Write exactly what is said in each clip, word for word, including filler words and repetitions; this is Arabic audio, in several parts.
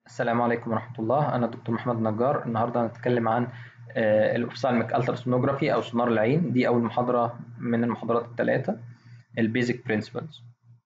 السلام عليكم ورحمة الله. أنا الدكتور محمد نجار. النهاردة هنتكلم عن الأوفثالميك ألتراسونوجرافي أو سونار العين. دي أول محاضرة من المحاضرات الثلاثة، البيزك برنسبلز.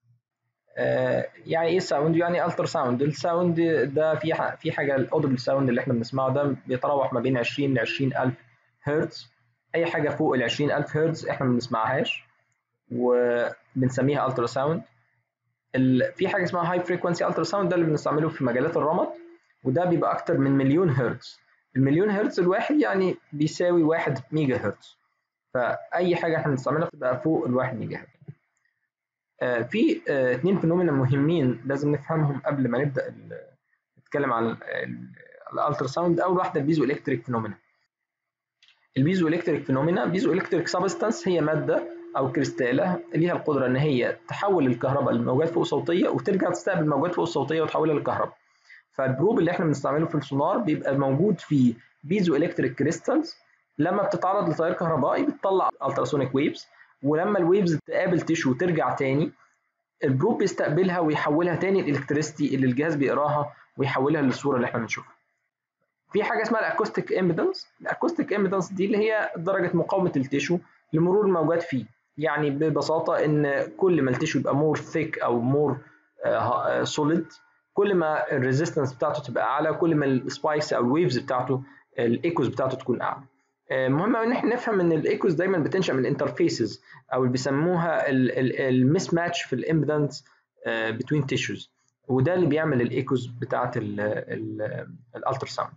يعني إيه ساوند؟ يعني ألتر ساوند. الساوند ده في في حاجة، الأودبل ساوند اللي إحنا بنسمعه ده بيتراوح ما بين عشرين ل عشرين ألف هرتز. أي حاجة فوق ال عشرين ألف هرتز إحنا ما بنسمعهاش وبنسميها ألترا ساوند. في حاجة اسمها هاي فريكونسي ألترا ساوند، ده اللي بنستعمله في مجالات الرمد، وده بيبقى أكتر من مليون هرتز. المليون هرتز الواحد يعني بيساوي واحد ميجا هرتز، فأي حاجة احنا بنستعملها بتبقى فوق الواحد ميجا هرتز. آه في آه اتنين فينومينا مهمين لازم نفهمهم قبل ما نبدأ نتكلم عن الالترا ساوند. أول واحدة البيزو إلكتريك فينومينا. البيزو إلكتريك فينومينا، بيزو إلكتريك سبستانس، هي مادة أو كريستالة ليها القدرة إن هي تحول الكهرباء لموجات فوق صوتية وترجع تستقبل موجات فوق صوتية وتحولها لكهرباء. فالبروب اللي احنا بنستعمله في السونار بيبقى موجود فيه بيزو الكتريك كريستالز. لما بتتعرض لتيار كهربائي بتطلع التراسونيك ويفز، ولما الويفز تقابل تيشو وترجع تاني البروب بيستقبلها ويحولها تاني الالكتريستي اللي الجهاز بيقراها ويحولها للصوره اللي احنا بنشوفها. في حاجه اسمها الاكوستيك امبيدنس. الاكوستيك امبيدنس دي اللي هي درجه مقاومه التيشو لمرور الموجات فيه. يعني ببساطه ان كل ما التيشو يبقى مور ثيك او مور سوليد، كل ما الريزيستنس بتاعته تبقى اعلى، كل ما السبايكس او الويفز بتاعته، الايكوز بتاعته تكون اعلى. مهم ان احنا نفهم ان الايكوز دايما بتنشا من الانترفيسز او اللي بيسموها المس ماتش في الامبيدنس بتوين تيشوز، وده اللي بيعمل الايكوز بتاعه الالترا ساوند.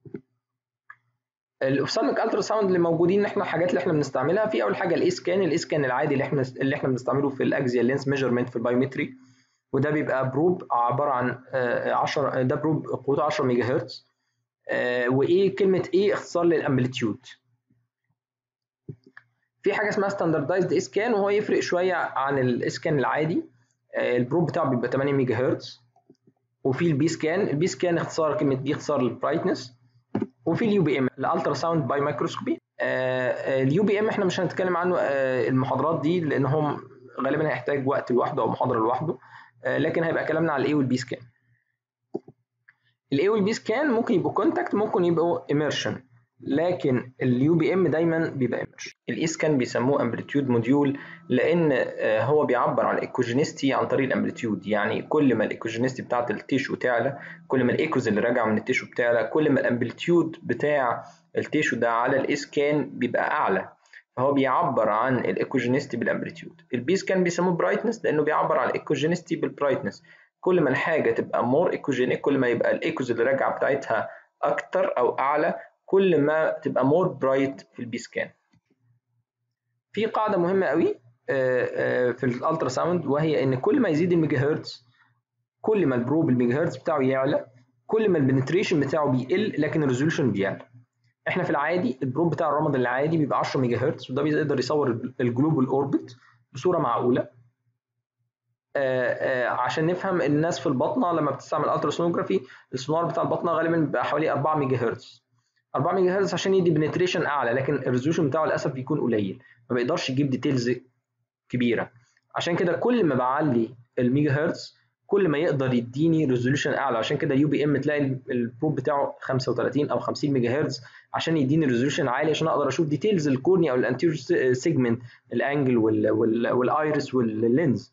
الاوفثالميك الترا ساوند اللي موجودين احنا الحاجات اللي احنا بنستعملها في اول حاجه الاي سكان. الاي سكان العادي اللي احنا اللي احنا بنستعمله في الاكزيال لينس ميجرمنت في البايومتري، وده بيبقى بروب عباره عن عشرة، ده بروب قوته عشرة ميجا هرتز. وايه كلمه ايه؟ اختصار للامبليتيود. في حاجه اسمها ستاندردايزد اي سكان، وهو يفرق شويه عن الاي سكان العادي. البروب بتاعه بيبقى تمانية ميجا هرتز. وفي البي سكان. البي سكان اختصار كلمه بي اختصار للبرايتنس. وفي اليو بي ام، الالترا ساوند باي مايكروسكوبي. اليو بي ام احنا مش هنتكلم عنه آه المحاضرات دي لانهم غالبا هيحتاج وقت لوحده او محاضره لوحده، آه لكن هيبقى كلامنا على الاي والبي سكان. الاي والبي سكان ممكن يبقوا كونتاكت، ممكن يبقوا اميرشن، لكن اليو بي ام دايما بيبقى اميرشن. الاي سكان بيسموه امبليتيود موديول لان آه هو بيعبر عن الايكوجينيستي عن طريق الامبليتيود. يعني كل ما الايكوجينيستي بتاعت التيشو تعلى، كل ما الايكوز اللي راجعه من التيشو بتعلى، كل ما الامبليتيود بتاع التيشو ده على الاي سكان بيبقى اعلى، فهو بيعبر عن الايكوجينيستي بالامبليتيود. البي سكان بيسموه برايتنس لانه بيعبر عن الايكوجينيستي بالبرايتنس. كل ما الحاجه تبقى مور ايكوجينيك، كل ما يبقى الايكوز اللي راجعه بتاعتها اكتر او اعلى، كل ما تبقى مور برايت في البي سكان. في قاعده مهمه قوي في الالترا ساوند، وهي ان كل ما يزيد الميجا هرتز، كل ما البروب الميجا هرتز بتاعه يعلى، كل ما البنتريشن بتاعه بيقل لكن الريزولوشن بيعلى. احنا في العادي البروب بتاع الرمد العادي بيبقى عشرة ميجا هرتز، وده بيقدر يصور الجلوبال اوربت بصوره معقوله. آآ آآ عشان نفهم، الناس في البطنه لما بتستعمل التراسونوجرافي، السونار بتاع البطنه غالبا بيبقى حوالي أربعة ميجا هرتز. أربعة ميجا هرتز عشان يدي بنتريشن اعلى، لكن الريزولوشن بتاعه للاسف بيكون قليل، ما بيقدرش يجيب ديتيلز كبيره. عشان كده كل ما بعلي الميجا هرتز كل ما يقدر يديني ريزولوشن اعلى. عشان كده اليو بي ام تلاقي البروب بتاعه خمسة وتلاتين او خمسين ميجا هرتز عشان يديني ريزولوشن عالي، عشان اقدر اشوف ديتيلز الكورنيا او الانتيريور سيجمنت، الانجل والايرس واللينز.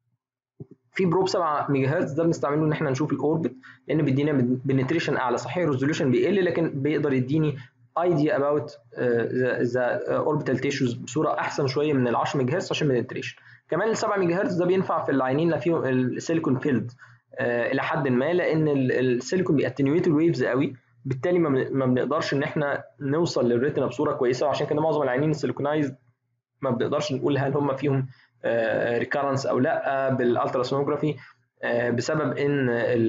في بروب سبعة ميجا هرتز ده بنستعمله ان احنا نشوف الاوربت، لان بيدينا بنتريشن اعلى. صحيح الريزولوشن بيقل لكن بيقدر يديني ايديا اباوت ذا اوربيتال تيشوز بصوره احسن شويه من ال عشرة ميجا هرتز عشان بنتريشن. كمان ال سبعة ميجا هرتز ده بينفع في العينين اللي فيهم السيليكون فيلد الى حد ما، لان السيليكون بيأتنيويت الويفز قوي، بالتالي ما بنقدرش ان احنا نوصل للريتنا بصوره كويسه. وعشان كده معظم العينين السيليكونايزد ما بنقدرش نقول هل هم فيهم ريكارنس او لا بالالتراسونوجرافي، بسبب ان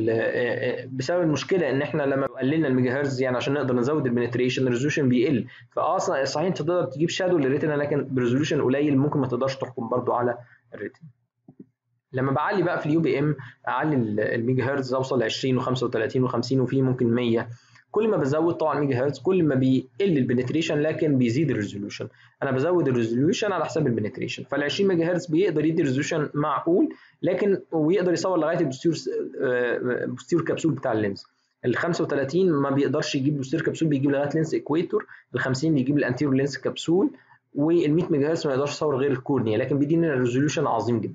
بسبب المشكله ان احنا لما قللنا الميجا هرتز يعني عشان نقدر نزود البنتريشن الريزولوشن بيقل. فاصلا صحيح انت تقدر تجيب شادو للريتنا، لكن بريزولوشن قليل ممكن ما تقدرش تحكم برضو على الريتنا. لما بعلي بقى في اليو بي ام، اعلي الميجا هرتز اوصل ل عشرين وخمسة وتلاتين وخمسين وفي ممكن مية. كل ما بزود طبعا ميجا هرتز كل ما بيقل البنتريشن لكن بيزيد الريزولوشن. انا بزود الريزولوشن على حساب البنتريشن، فال عشرين ميجا هرتز بيقدر يدي ريزولوشن معقول، لكن ويقدر يصور لغايه البوستير بوستير كبسول بتاع اللينز. ال خمسة وثلاثين ما بيقدرش يجيب بوستيريور كبسول، بيجيب لغايه لينس اكويتور. ال خمسين بيجيب الانتيريور لينس كبسول، وال مية ميجا هرتز ما يقدرش يصور غير الكورنيا، لكن بيدينا ريزوليوشن عظيم جدا.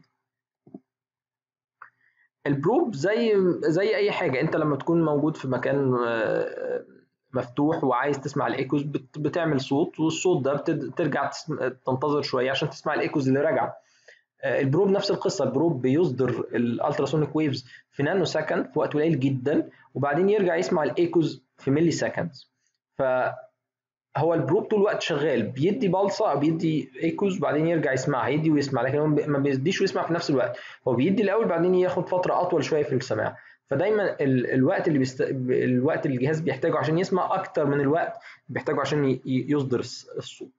البروب زي زي اي حاجه، انت لما تكون موجود في مكان مفتوح وعايز تسمع الايكوز بتعمل صوت، والصوت ده بترجع تنتظر شويه عشان تسمع الايكوز اللي راجعه. البروب نفس القصه، البروب بيصدر الالتراسونيك ويفز في نانو سكند في وقت قليل جدا، وبعدين يرجع يسمع الايكوز في ملي سكندز. فهو البروب طول الوقت شغال، بيدي بلصه او بيدي ايكوز وبعدين يرجع يسمعها، يدي ويسمع، لكن هو ما بيديش ويسمع في نفس الوقت، هو بيدي الاول بعدين ياخد فتره اطول شويه في السماع. فدايما ال... الوقت اللي بيست... الوقت اللي الجهاز بيحتاجه عشان يسمع اكتر من الوقت بيحتاجه عشان ي... يصدر الصوت.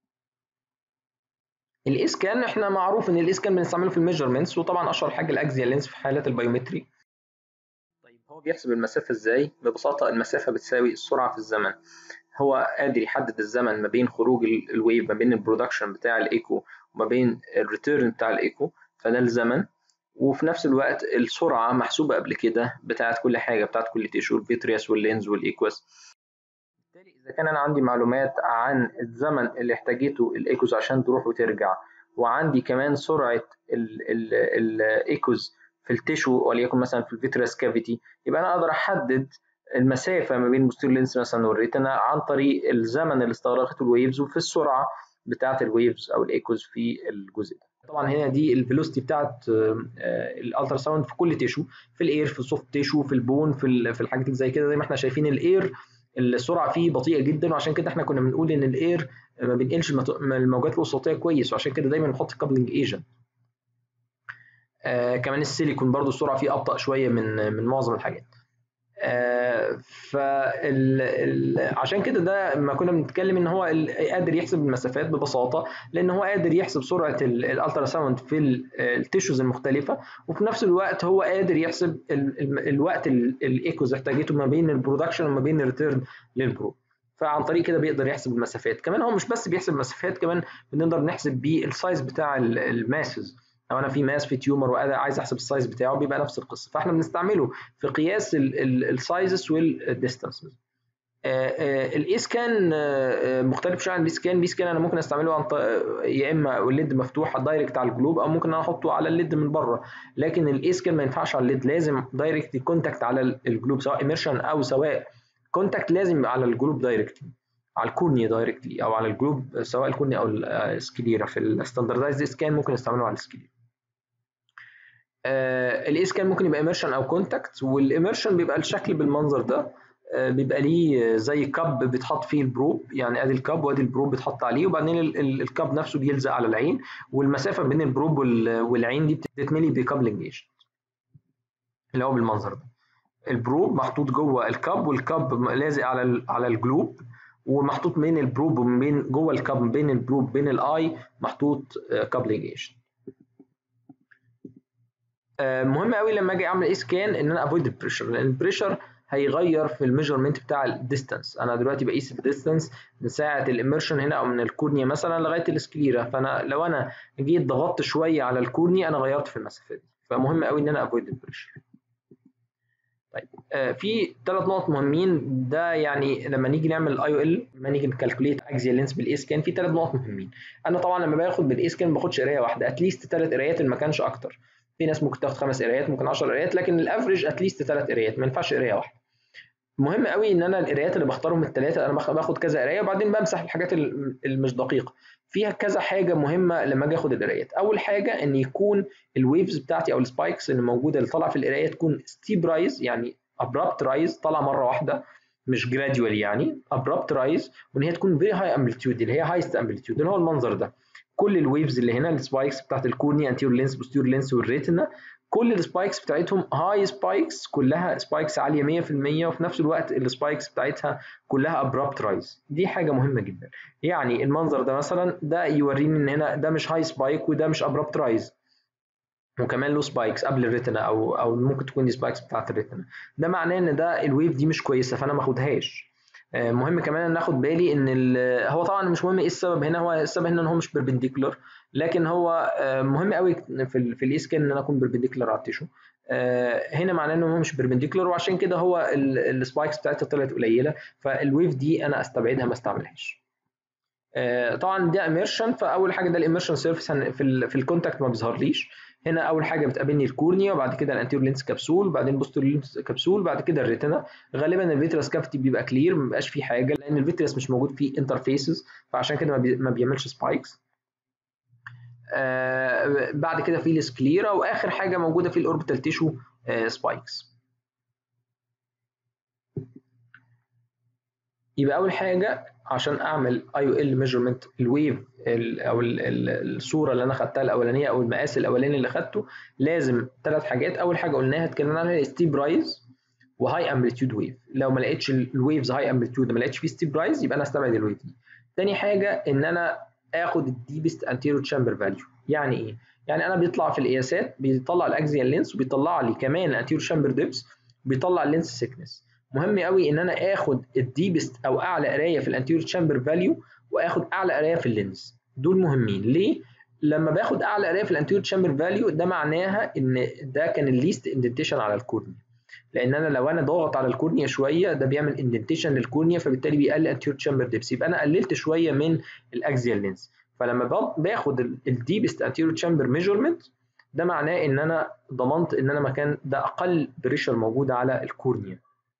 الاسكان احنا معروف ان الاسكان بنستعمله في الميجرمنتس، وطبعا اشهر حاجه الاكزيال لينس في حالات البايومتري. طيب هو بيحسب المسافه ازاي؟ ببساطه المسافه بتساوي السرعه في الزمن. هو قادر يحدد الزمن ما بين خروج الويف، ما بين البرودكشن بتاع الايكو وما بين الريتيرن بتاع الايكو، فده الزمن. وفي نفس الوقت السرعه محسوبه قبل كده بتاعت كل حاجه، بتاعت كل تيشو، الفيترياس واللينز والايكوس. بالتالي اذا كان انا عندي معلومات عن الزمن اللي احتاجته الايكوز عشان تروح وترجع، وعندي كمان سرعه الايكوز في التيشو وليكن مثلا في الفيترياس كافيتي، يبقى انا اقدر احدد المسافه ما بين البوستيريور لينس مثلا والريتنا عن طريق الزمن اللي استغرقته الويفز وفي السرعه بتاعه الويفز او الايكوز في الجزء ده. طبعا هنا دي الفيلوسيتي بتاعت الالترا ساوند في كل تيشو، في الاير، في السوفت تيشو، في البون، في في الحاجات زي كده. زي ما احنا شايفين الاير السرعه فيه بطيئه جدا، وعشان كده احنا كنا بنقول ان الاير ما بينقلش الموجات الصوتيه كويس، وعشان كده دايما بنحط كابلنج ايجنت. آه كمان السيليكون برضو السرعه فيه ابطا شويه من من معظم الحاجات. آه فعشان كده ده ما كنا بنتكلم ان هو قادر يحسب المسافات ببساطه، لان هو قادر يحسب سرعه الالترا ساوند في التيشوز المختلفه، وفي نفس الوقت هو قادر يحسب ال ال الوقت الايكوز احتاجته ما بين البرودكشن وما بين الريتيرن للبرو. فعن طريق كده بيقدر يحسب المسافات. كمان هو مش بس بيحسب المسافات، كمان بنقدر نحسب بيه السايز بتاع الماسز. لو انا في ماس في تيومر وعايز احسب السايز بتاعه بيبقى نفس القصه، فاحنا بنستعمله في قياس السايزز والديستانسز. الاي سكان مختلف شويه عن البي سكان. البي سكان انا ممكن استعمله عن يا اما الليد مفتوح دايركت على الجلوب، او ممكن انا احطه على الليد من بره، لكن الاي سكان ما ينفعش على الليد، لازم دايركت كونتاكت على الجلوب، سواء اميرشن او سواء كونتاكت لازم يبقى على الجلوب دايركتلي، على الكورنيا دايركتلي او على الجلوب، سواء الكورنيا او السكليرا. في الستاندردايزد سكان ممكن نستعمله على السكليرا. آه الايس كان ممكن يبقى ايمرشن او كونتاكت، والايمرشن بيبقى الشكل بالمنظر ده. آه بيبقى ليه زي كاب بيتحط فيه البروب، يعني ادي الكاب وادي البروب بيتحط عليه، وبعدين الكاب نفسه بيلزق على العين، والمسافه بين البروب والعين دي بتتملي بكابلنج ايجنت اللي هو بالمنظر ده. البروب محطوط جوه الكاب، والكاب لازق على على الجلوب، ومحطوط بين البروب وبين جوه الكاب بين البروب بين الاي محطوط كابلنج ايجنت. مهم قوي لما اجي اعمل اي سكان ان انا افويد البريشر، لان البريشر هيغير في الميجرمنت بتاع الديستانس. انا دلوقتي بقيس الديستانس من ساعه الاميرشن هنا او من الكورنيا مثلا لغايه السكليرا، فانا لو انا جيت ضغطت شويه على الكورنيا انا غيرت في المسافه دي، فمهم قوي ان انا افويد البريشر. طيب آه في ثلاث نقط مهمين، ده يعني لما نيجي نعمل الاي او ال، لما نيجي نكالكوليت اكزيال لينس بالاي سكان، في ثلاث نقط مهمين. انا طبعا لما باخد بالاي سكان ما باخدش قرايه واحده، اتليست ثلاث قرايات ما كانش اكتر. في ناس ممكن تاخد خمس قرايات، ممكن عشر قرايات، لكن الافريج اتليست ثلاث قرايات، ما ينفعش قرايه واحده. مهم قوي ان انا القرايات اللي بختارهم الثلاثه انا باخد كذا قرايه، وبعدين بمسح الحاجات اللي مش دقيقه. فيها كذا حاجه مهمه لما اجي اخد القرايات. اول حاجه ان يكون الويفز بتاعتي او السبايكس اللي موجوده اللي طالعه في القرايه تكون ستيب رايز، يعني ابرابت رايز، طالعه مره واحده مش جراديوال، يعني ابرابت رايز، وان هي تكون فيري هاي امبليتيود اللي هي هايست امبليتيود اللي هو المنظر ده. كل الويفز اللي هنا السبايكس بتاعت الكورنيا، انتيريور لينس، بوستيريور لينس، والريتنا، كل السبايكس بتاعتهم هاي سبايكس، كلها سبايكس عاليه مية في المية، وفي نفس الوقت السبايكس بتاعتها كلها ابرابت رايز. دي حاجه مهمه جدا. يعني المنظر ده مثلا ده يوريني ان هنا ده مش هاي سبايك وده مش ابرابت رايز، وكمان له سبايكس قبل الريتنا، او او ممكن تكون دي سبايكس بتاعت الريتنا. ده معناه ان ده الويف دي مش كويسه، فانا ما اخدهاش. مهم كمان ان اخد بالي ان هو طبعا مش مهم ايه السبب هنا، هو السبب هنا ان هو مش بيربنديكولار، لكن هو مهم قوي في ال في الاي سكان ان انا اكون بيربنديكولار على التيشو. هنا معناه ان هو مش بيربنديكولار، وعشان كده هو السبايكس بتاعتها طلعت قليله، فالويف دي انا استبعدها ما استعملهاش. طبعا ده اميرشن، فاول حاجه ده الاميرشن سيرفيس في ال في الكونتاكت ما بيظهرليش. هنا اول حاجه بتقابلني الكورنيا، وبعد كده الانتيريور لينس كبسول، بعدين بوستيريور لينس كبسول، بعد كده الريتنا. غالبا الفيتريس كافيتي بيبقى كلير، ما بيبقاش فيه حاجه لان الفيتريس مش موجود فيه انترفيسز، فعشان كده ما, بي ما بيعملش سبايكس. آه بعد كده في السكليرا، واخر حاجه موجوده في الاوربيتال تيشو آه سبايكس. يبقى اول حاجه عشان اعمل اي او ال ميجرمنت الويف او ال ال الصوره اللي انا خدتها الاولانيه او المقاس الاولاني اللي خدته، لازم ثلاث حاجات. اول حاجه قلناها اتكلمنا عنها ستيب رايز وهاي امبليتيود ويف. لو ما لقيتش الويفز هاي امبليتيود، ما لقيتش فيه ستيب رايز، يبقى انا استبعد الويف دي. تاني حاجه ان انا اخد الديبست انتيريور تشامبر فاليو. يعني ايه؟ يعني انا بيطلع في القياسات بيطلع الاكزيال لينس، وبيطلع لي كمان الانتيريور تشامبر ديبس، بيطلع اللينس سيكنس. مهم قوي ان انا اخد الديبست او اعلى قرايه في الانتيريور تشامبر فاليو، واخد اعلى قرايه في اللينس. دول مهمين ليه؟ لما باخد اعلى قرايه في الانتيريور تشامبر فاليو، ده معناها ان ده كان الليست اندنتيشن على الكورنيا. لان انا لو انا ضاغط على الكورنيا شويه، ده بيعمل اندنتيشن للكورنيا، فبالتالي بيقلل انتيريور تشامبر ديبس، يبقى انا قللت شويه من الاكزيال لينس. فلما باخد الديبست انتيريور تشامبر ميجرمنت، ده معناه ان انا ضمنت ان انا مكان ده اقل بريشر موجود على الكورنيا.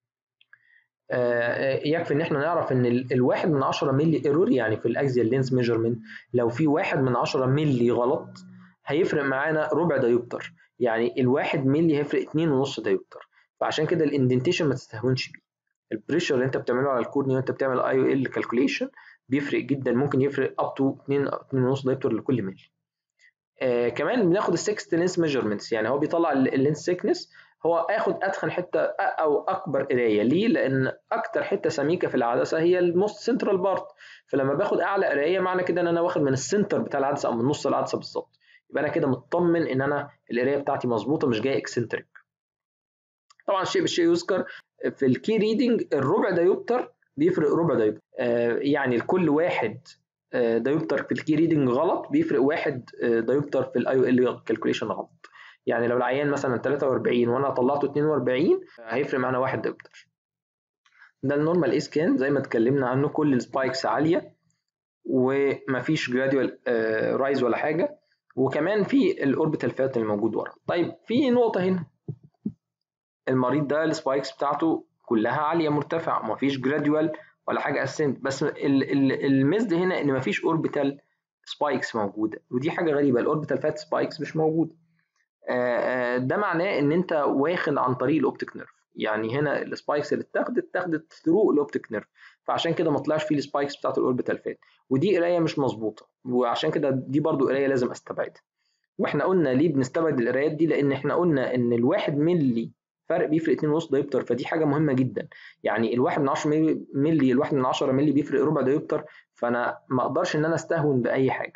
يكفي ان احنا نعرف ان الواحد من عشرة ملي ايرور، يعني في الاكزيال لينس ميجرمنت لو في واحد من عشرة ملي غلط هيفرق معانا ربع دايوبتر، يعني الواحد ملي هيفرق اتنين ونص دايوبتر. فعشان كده الاندنتيشن ما تستهونش بيه. البريشر اللي انت بتعمله على الكورنيا وانت بتعمل اي او ال كالكوليشن بيفرق جدا، ممكن يفرق اب تو اتنين اتنين ونص دايوبتر لكل ملي. آه كمان بناخد السكست لينس ميجرمنتس، يعني هو بيطلع اللينس سيكنس. هو اخد اتخن حته او اكبر قرايه ليه؟ لان اكتر حته سميكه في العدسه هي الموست سنترال بارت، فلما باخد اعلى قرايه معنى كده ان انا واخد من السنتر بتاع العدسه او من نص العدسه بالظبط، يبقى انا كده مطمن ان انا القرايه بتاعتي مظبوطه، مش جاي اكسنتريك. طبعا الشيء بالشيء يذكر، في الكي ريدنج الربع دايوبتر بيفرق ربع دايوبتر، آه يعني لكل واحد دايوبتر في الكي ريدنج غلط بيفرق واحد دايوبتر في الاي او ال كالكوليشن غلط. يعني لو العيان مثلا تلاتة واربعين وانا طلعته اتنين واربعين هيفرق معانا واحد دايوبتر. ده النورمال اي سكان زي ما اتكلمنا عنه، كل السبايكس عاليه ومفيش جراديوال رايز ولا حاجه، وكمان في الاوربيتال فات الموجود ورا. طيب في نقطه هنا، المريض ده السبايكس بتاعته كلها عاليه مرتفعه، مفيش جراديوال ولا حاجه اسنت، بس الميزد هنا ان مفيش اوربيتال سبايكس موجوده، ودي حاجه غريبه، الاوربيتال فات سبايكس مش موجوده. ده معناه ان انت واخد عن طريق الاوبتيك نيرف، يعني هنا السبايكس اللي اتاخدت اتاخدت ثرو الاوبتيك نيرف، فعشان كده ما طلعش فيه السبايكس بتاعت الاوربيتال فات، ودي قرايه مش مظبوطه، وعشان كده دي برضو قرايه لازم استبعدها. واحنا قلنا ليه بنستبعد القرايات دي؟ لان احنا قلنا ان الواحد ملي فرق بيفرق اتنين ونص دايوبتر، فدي حاجه مهمه جدا. يعني الواحد من عشرة ملي الواحد من عشرة ملي بيفرق ربع دايوبتر، فانا ما اقدرش ان انا استهون باي حاجه.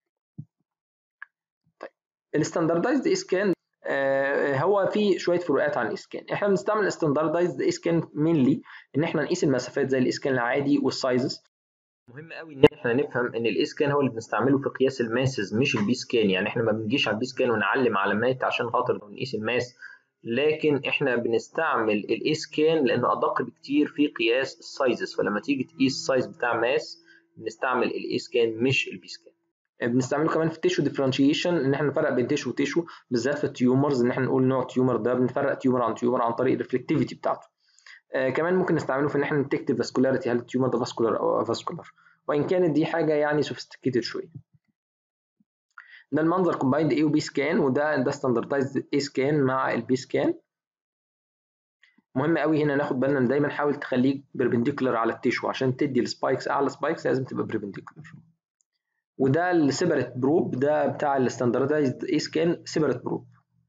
طيب الستاندردايزد اي سكان هو في شويه فروقات عن الاسكان. احنا بنستعمل الستاندردايزد اي سكان مينلي ان احنا نقيس المسافات زي الاسكان العادي والسايزز. مهم قوي ان احنا نفهم ان الاي سكان هو اللي بنستعمله في قياس الماسز مش البي سكان، يعني احنا ما بنجيش على البي سكان ونعلم علامات عشان خاطر نقيس الماس، لكن احنا بنستعمل الاي سكان لانه ادق بكتير في قياس السايزز. فلما تيجي تقيس السايز بتاع ماس بنستعمل الاي سكان مش البي سكان. بنستعمله كمان في التيشو ديفرنشيشن، ان احنا نفرق بين تيشو وتيشو، بالذات في التيومرز، ان احنا نقول نوع تيومر ده بنفرق تيومر عن تيومر عن طريق الريفلكتيفيتي بتاعته. آه كمان ممكن نستعمله في ان احنا نتكتب فاسكولاريتي، هل التيومر ده فاسكولار او فاسكولار، وان كانت دي حاجه يعني سوفيستيكيتد شويه. ده المنظر كومبايند اي وبي سكان، وده ده ستاندردايزد اي سكان مع البي سكان. مهم قوي هنا ناخد بالنا ان دايما حاول تخليك بربنديكولار على التيشو، عشان تدي السبايكس اعلى سبايكس لازم تبقى بربنديكولار. وده السيبريت بروب، ده بتاع الستاندردايزد اي سكان سيبريت بروب.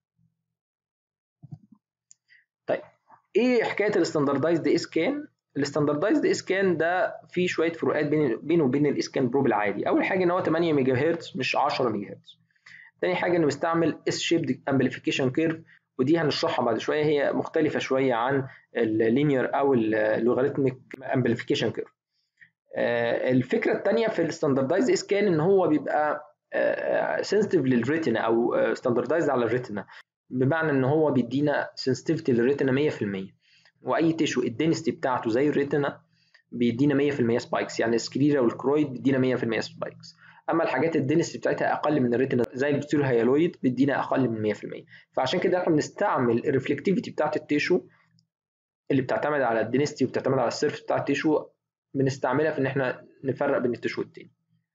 طيب ايه حكايه الستاندردايزد اي سكان؟ الستاندردايزد اي سكان ده فيه شويه فروقات بين بينه وبين الاي سكان بروب العادي. اول حاجه ان هو تمانية ميجا هرتز مش عشرة ميجا هرتز. تاني حاجه انه بيستعمل اس شيبد امبليفيكيشن كيرف، ودي هنشرحها بعد شويه، هي مختلفه شويه عن اللينير او اللوغاريتميك امبليفيكيشن كيرف. الفكره الثانيه في الستاندردايزد اي سكان ان هو بيبقى سنسيتيف للريتنا او ستاندردايزد على الريتنا، بمعنى ان هو بيدينا sensitivity للريتنا مية في المية، واي تيشو الدنسيتي بتاعته زي الريتنا بيدينا مية في المية سبايكس، يعني السكليرا والكرويد بيدينا مية في المية سبايكس. اما الحاجات الدنسيتي بتاعتها اقل من الريتنا زي البوستيريو هيالويد بيدينا اقل من مية في المية. فعشان كده احنا بنستعمل الريفلكتيفيتي بتاعت التيشو اللي بتعتمد على الدنسيتي وبتعتمد على السيرفس بتاع التيشو، بنستعملها في ان احنا نفرق بين التيشو والتاني.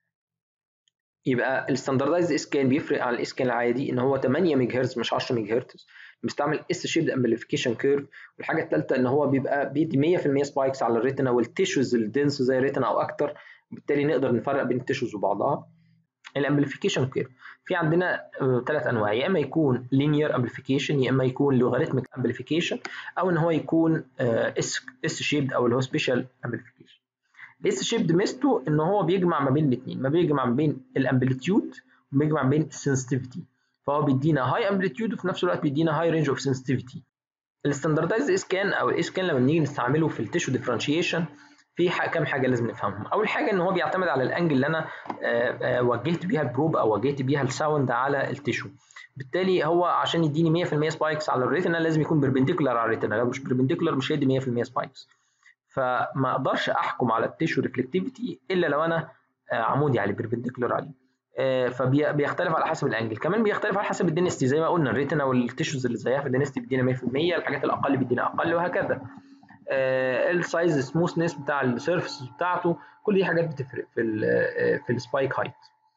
يبقى الستاندردايزد اسكان بيفرق عن الاسكان العادي ان هو تمانية ميجا هرتز مش عشرة ميجا هرتز، بنستعمل اس شيبد امبليفيكيشن كيرف. والحاجه الثالثه ان هو بيبقى بيدي مية في المية سبايكس على الريتنا والتيشوز الدنس زي الريتنا او اكتر، وبالتالي نقدر نفرق بين التيشوز وبعضها. الامبليفيكيشن كيرف في عندنا ثلاث انواع، يا اما يكون لينير امبليفيكيشن، يا اما يكون لوغاريتميك امبليفيكيشن، او ان هو يكون اس اس شيبد او اللي هو سبيشال امبليفيكيشن. الاس شيبد ميزته ان هو بيجمع ما بين الاثنين، ما بيجمع ما بين الامبليتيود وبيجمع ما بين السنسيتيفيتي، فهو بيدينا هاي امبليتيود وفي نفس الوقت بيدينا هاي رينج اوف سنسيتيفيتي. الستاندردايزد اسكان او الاسكان لما بنيجي نستعمله في التيشو ديفرنشيشن في كام حاجه لازم نفهمهم. اول حاجه ان هو بيعتمد على الانجل اللي انا وجهت بيها البروب او وجهت بيها الساوند على التيشو، بالتالي هو عشان يديني مية في المية سبايكس على الريتنا لازم يكون بيربنديكولار على الريتنا، لو مش بيربنديكولار مش هيدي مية في المية سبايكس. فما اقدرش احكم على التيشو ريفلكتيفيتي الا لو انا عمودي عليه بيربنديكولار عليه. فبيختلف على حسب الانجل، كمان بيختلف على حسب الدنستي زي ما قلنا، الريتنا والتيشوز اللي زيها في الدنستي بيدينا مية في المية، الحاجات الاقل بيدينا اقل وهكذا. السايز سموثنس بتاع السيرفس بتاعته، كل دي حاجات بتفرق في ال في السبايك هايت.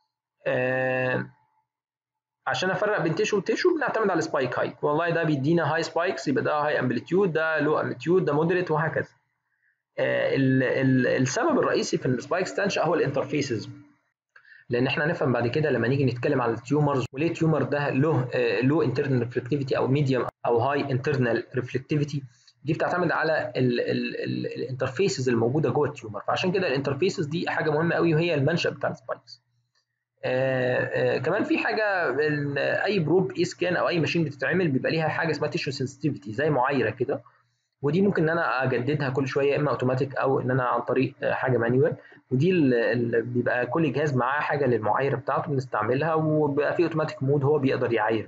عشان افرق بين تيشو وتيشو بنعتمد على السبايك هايت، والله ده بيدينا هاي سبايكس يبقى ده هاي امبليتيود، ده لو امبليتيود، ده مودريت وهكذا. ال ال السبب الرئيسي في السبايكس تنشأ هو الانترفيسز، لان احنا هنفهم بعد كده لما نيجي نتكلم على التيومرز وليه التيومر ده له له انترنال ريفلكتيفيتي او ميديوم او هاي انترنال ريفلكتيفيتي، دي بتعتمد على الانترفيسز الموجوده جوه التيومر. فعشان كده الانترفيسز دي حاجه مهمه قوي وهي المنشأ بتاع السبايكس. آه آه كمان في حاجه، اي بروب اي سكان او اي ماشين بتتعمل بيبقى ليها حاجه اسمها تيشو سنسيتيفيتي زي معايره كده، ودي ممكن ان انا اجددها كل شويه اما اوتوماتيك او ان انا عن طريق حاجه مانيوال، ودي اللي بيبقى كل جهاز معاه حاجه للمعايره بتاعته بنستعملها، وبيبقى في اوتوماتيك مود هو بيقدر يعاير.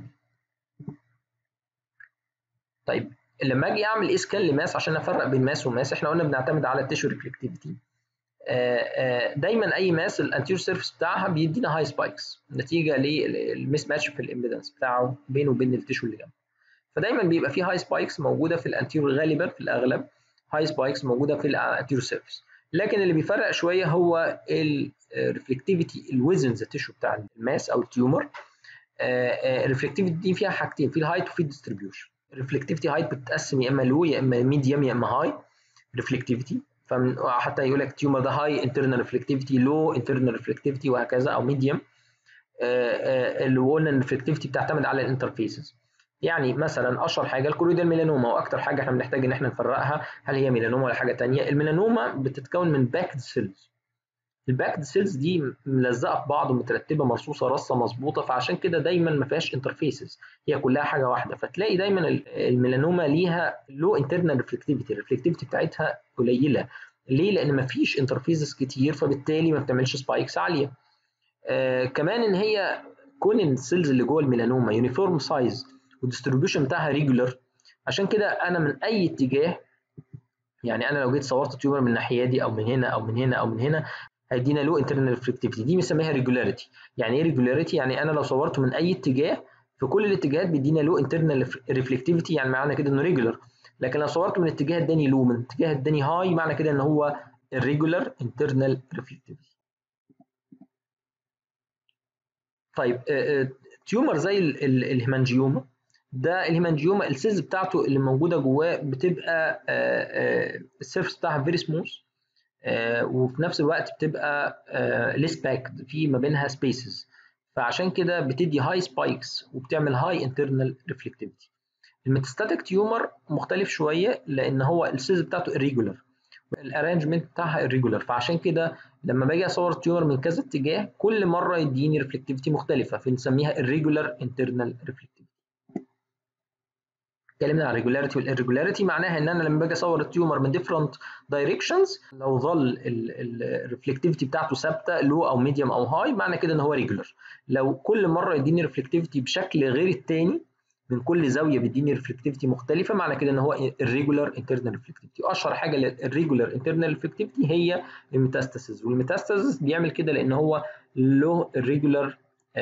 طيب لما اجي اعمل اسكان لماس عشان افرق بين ماس وماس، احنا قلنا بنعتمد على التيشو ريفلكتيفيتي. دايما اي ماس الانتيريور سيرفيس بتاعها بيدينا هاي سبايكس نتيجه للميس ماتش في الامبيدنس بتاعه بينه وبين التيشو اللي جنبه، فدايما بيبقى في هاي سبايكس موجوده في الانتيريور، غالبا في الاغلب هاي سبايكس موجوده في الانتيريور سيرفيس. لكن اللي بيفرق شويه هو الريفلكتيفيتي الويزن ذا تيشو بتاع الماس او التيومر. الريفلكتيفيتي دي فيها حاجتين، في الهايت وفي الديستريبيوشن. الريفلكتيفيتي هايت بتتقسم يا اما لو يا اما ميديوم يا اما هاي ريفلكتيفيتي، فحتى يقول لك التيومر ده هاي انترنال ريفلكتيفيتي، لو انترنال ريفلكتيفيتي وهكذا، او ميديوم. اللي قلنا الريفلكتيفيتي بتعتمد على الانترفيسز، يعني مثلا اشهر حاجه الكوريدال ميلانوما، واكتر حاجه احنا بنحتاج ان احنا نفرقها هل هي ميلانوما ولا حاجه ثانيه. الميلانوما بتتكون من باكد سيلز، الباكد سيلز دي ملزقه في بعض ومترتبه مرصوصه رصه مظبوطه، فعشان كده دايما ما فيهاش انترفيسز، هي كلها حاجه واحده. فتلاقي دايما الميلانوما ليها لو انترنال ريفلكتيفيتي، الريفلكتيفيتي بتاعتها قليله. ليه؟ لان ما فيش انترفيسز كتير، فبالتالي ما بتعملش سبايكس عاليه. آه كمان ان هي كون السيلز اللي جوه الميلانوما يونيفورم سايز والديستريبيوشن بتاعها ريجولر، عشان كده انا من اي اتجاه، يعني انا لو جيت صورت تيومر من الناحيه دي او من هنا او من هنا او من هنا هيدينا له انترنال ريفلكتيفيتي، دي بنسميها ريجولاريتي. يعني ايه ريجولاريتي؟ يعني انا لو صورته من اي اتجاه في كل الاتجاهات بيدينا له انترنال ريفلكتيفيتي، يعني معنى كده انه ريجولار. لكن لو صورته من اتجاه اداني لو، من اتجاه اداني هاي، معنى كده ان هو الريجولار انترنال ريفلكتيفيتي. طيب تيومر زي الهيمانجيوما، ده الهيمانجيوما السيلز بتاعته اللي موجوده جواه بتبقى السيرفس بتاعها فيري سموث، وفي نفس الوقت بتبقى ليس باكد في ما بينها سبيسز، فعشان كده بتدي هاي سبايكس وبتعمل هاي انترنال ريفلكتيفيتي. الميتاستاتيك تيومر مختلف شويه لان هو السيلز بتاعته irregular، الارانجمنت بتاعها irregular، فعشان كده لما باجي اصور تيومر من كذا اتجاه كل مره يديني ريفلكتيفيتي مختلفه، فنسميها irregular internal reflectivity. اتكلمنا عن الريجولاريتي والirregularity، معناها ان انا لما باجي اصور التيومر من different directions لو ظل الريفلكتيفيتي بتاعته ثابته لو او ميديوم او هاي، معنى كده ان هو ريجولار. لو كل مره يديني ريفلكتيفيتي بشكل غير الثاني من كل زاويه بيديني ريفلكتيفيتي مختلفه، معنى كده ان هو الريجولار انترنال ريفلكتيفيتي. اشهر حاجه للريجولار انترنال ريفلكتيفيتي هي الميتاستاسيس، والميتاستاسيس بيعمل كده لان هو له الريجولار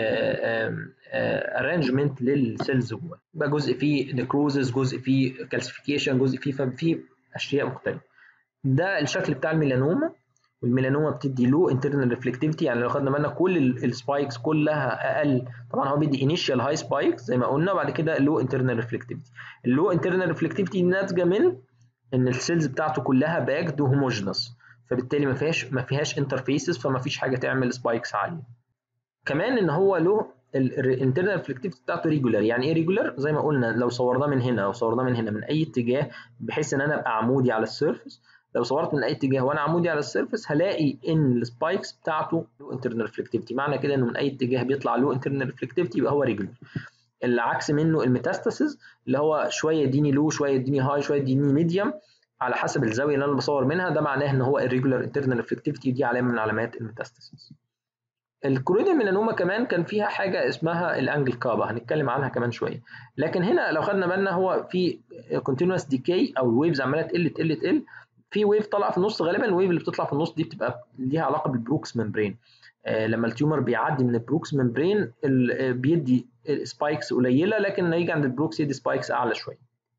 ارانجمنت للسيلز جوه، يبقى جزء فيه نيكروزس، جزء فيه كالسيفيكيشن، جزء فيه فيه اشياء مختلفه. ده الشكل بتاع الميلانوما، والميلانوما بتدي له انترنال ريفلكتيفيتي، يعني لو خدنا بالنا كل السبايكس كلها اقل، طبعا هو بيدي انيشال هاي سبايكس زي ما قلنا، وبعد كده لو انترنال ريفلكتيفيتي. اللو انترنال ريفلكتيفيتي ناتجه من ان السيلز بتاعته كلها باكد وهوموجينس، فبالتالي ما فيهاش ما فيهاش انترفيسز، فما فيش حاجه تعمل سبايكس عاليه. كمان ان هو له الانترنال ريفلكتيفيتي بتاعته ريجولار. يعني ايه ريجولار؟ زي ما قلنا لو صورناه من هنا او صورناه من هنا من اي اتجاه، بحيث ان انا ابقى عمودي على السيرفس، لو صورت من اي اتجاه وانا عمودي على السيرفس هلاقي ان السبايكس بتاعته له انترنال ريفلكتيفيتي، معنى كده انه من اي اتجاه بيطلع له انترنال ريفلكتيفيتي يبقى هو ريجولار. العكس منه الميتاستاسيس، اللي هو شويه يديني لو، شويه يديني هاي، شويه يديني ميديوم، على حسب الزاويه اللي انا بصور منها، ده معناه ان هو الريجولار انترنال ريفلكتيفيتي، دي علامه من علامات الميتاستاسيس. الكرويدال ميلانوما كمان كان فيها حاجه اسمها الانجل كابا، هنتكلم عنها كمان شويه. لكن هنا لو خدنا بالنا هو في كونتينوس ديكي، او الويفز عماله تقل تقل تقل، في ويف طالعه في النص، غالبا الويف اللي بتطلع في النص دي بتبقى ليها علاقه بالبروكس ممبرين. آه لما التيومر بيعدي من البروكس ممبرين بيدي سبايكس قليله، لكن لما يجي عند البروكس يدي سبايكس اعلى شويه.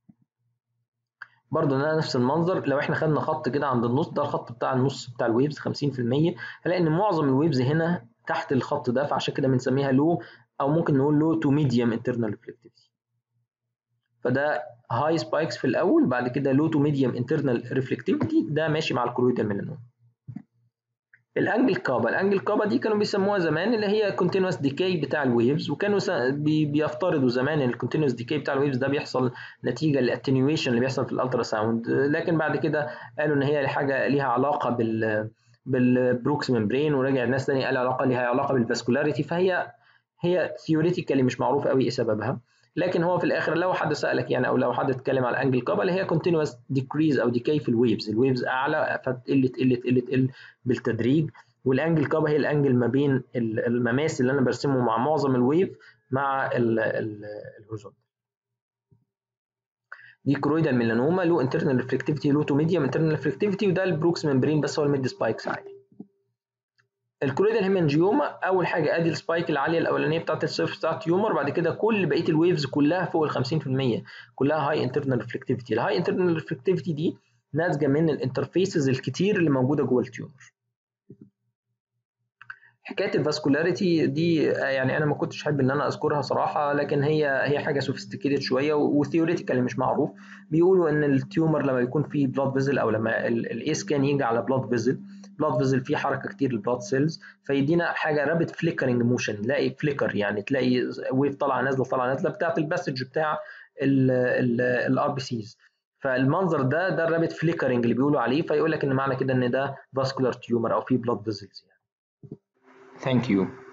برضه ده نفس المنظر، لو احنا خدنا خط كده عند النص، ده الخط بتاع النص بتاع الويفز خمسين في المية، هنلاقي ان معظم الويفز هنا تحت الخط ده، فعشان كده بنسميها لو، او ممكن نقول لو تو ميديوم انترنال ريفلكتيفيتي. فده هاي سبايكس في الاول، بعد كده لو تو ميديوم انترنال ريفلكتيفيتي، ده ماشي مع الكرويدال ميلانوما. الانجل كابا، الانجل كابا دي كانوا بيسموها زمان اللي هي كونتينوس ديكاي بتاع الويفز، وكانوا بيفترضوا زمان ان الكونتينوس ديكاي بتاع الويفز ده بيحصل نتيجه للاتنيويشن اللي بيحصل في الالترا ساوند، لكن بعد كده قالوا ان هي حاجه ليها علاقه بال بالبروكس ممبرين، ورجع ناس ثانيه قال علاقه ليها علاقه بالفاسكولاريتي، فهي هي ثيوريتيكالي مش معروف قوي ايه سببها. لكن هو في الاخر لو حد سالك يعني، او لو حد اتكلم على الانجل كابا اللي هي كونتينوس ديكريز او ديكاي في الويفز، الويفز اعلى فتقل تقل تقل تقل بالتدريج، والانجل كابا هي الانجل ما بين المماس اللي انا برسمه مع معظم الويف مع الهوريزونتال. دي كرويدال ميلانوما له انترنال ريفلكتيفيتي، له تو ميديوم انترنال ريفلكتيفيتي، وده البروكس ممبرين بس هو الميد سبايكس عادي. الكرويدال هيمانجيوما اول حاجه ادي السبايك العاليه الاولانيه بتاعت السيرفس بتاعت التيومر، بعد كده كل بقيه الويفز كلها فوق ال خمسين في المية كلها هاي انترنال ريفلكتيفيتي. الهاي انترنال ريفلكتيفيتي دي ناتجه من الانترفيسز الكتير اللي موجوده جوه التيومر. حكايه الفاسكولاريتي دي يعني انا ما كنتش احب ان انا اذكرها صراحه، لكن هي هي حاجه سوفيستيكيتد شويه وثيوريتيكالي مش معروف. بيقولوا ان التيومر لما يكون فيه بلاد فيزل، او لما الاي سكان يجي على بلاد فيزل، بلاد فيزل فيه حركه كتير للبلاد سيلز، فيدينا حاجه رابيد فليكرنج موشن، نلاقي فليكر، يعني تلاقي ويف طالعه نازله طالعه نازله بتاعت الباسج بتاع الار بي سيز. فالمنظر ده ده الرابيد فليكرنج اللي بيقولوا عليه، فيقول لك ان معنى كده ان ده فاسكولار تيومر او فيه بلاد فيزلز يعني. Thank you.